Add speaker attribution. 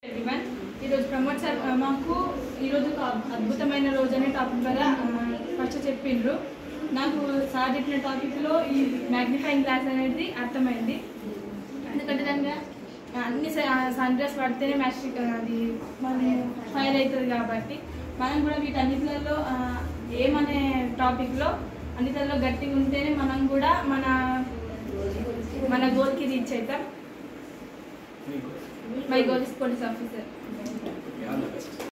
Speaker 1: everyone. ఈరోజు Pramod sir మాకు ఈరోజు అద్భుతమైన రోజు అనే టాపిక్ ద్వారా ఫస్ట్ చెప్పిండ్రు. నాకు సార్ చెప్పిన టాపిక్లో ఈ మ్యాగ్నిఫైయింగ్ గ్లాస్ అనేది అర్థమైంది. ఎందుకంటే దానికి అన్ని సన్ రైస్ పడితేనే మ్యాజిక్ అది మనం ఫైర్ అవుతుంది కాబట్టి మనం కూడా వీటన్నిటిలో ఏమనే టాపిక్లో అన్నిటిలో గట్టిగా ఉంటేనే మనం కూడా మన గోల్కి రీచ్ అవుతాం. My goal is police officer.